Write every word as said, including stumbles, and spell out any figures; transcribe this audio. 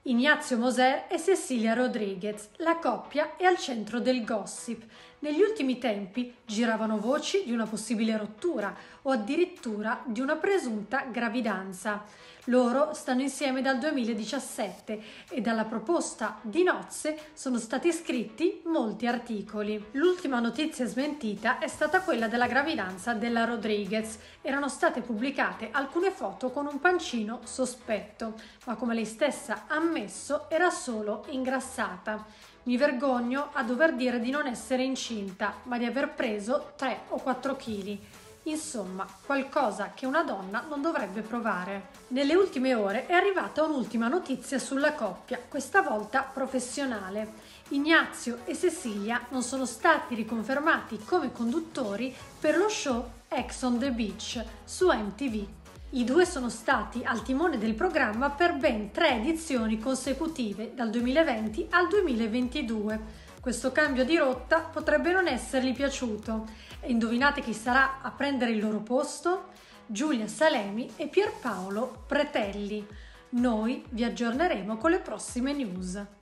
Ignazio Moser e Cecilia Rodriguez, la coppia è al centro del gossip. Negli ultimi tempi giravano voci di una possibile rottura o addirittura di una presunta gravidanza. Loro stanno insieme dal duemiladiciassette e dalla proposta di nozze sono stati scritti molti articoli. L'ultima notizia smentita è stata quella della gravidanza della Rodriguez. Erano state pubblicate alcune foto con un pancino sospetto, ma come lei stessa ha ammesso era solo ingrassata. Mi vergogno a dover dire di non essere incinta, ma di aver preso tre o quattro chili. Insomma, qualcosa che una donna non dovrebbe provare. Nelle ultime ore è arrivata un'ultima notizia sulla coppia, questa volta professionale. Ignazio e Cecilia non sono stati riconfermati come conduttori per lo show Ex on the Beach su M T V. I due sono stati al timone del programma per ben tre edizioni consecutive, dal duemilaventi al duemilaventidue. Questo cambio di rotta potrebbe non essergli piaciuto. E indovinate chi sarà a prendere il loro posto? Giulia Salemi e Pierpaolo Pretelli. Noi vi aggiorneremo con le prossime news.